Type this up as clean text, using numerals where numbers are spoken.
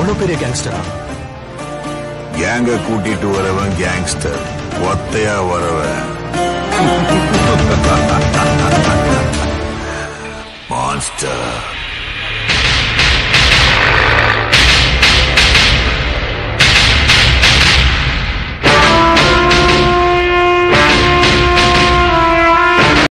அவ்வளவு பெரிய கேங்ஸ்டரா? கேங்க கூட்டிட்டு வரவன் கேங்ஸ்டர், ஒத்தையா வரவன் மான்ஸ்டர்.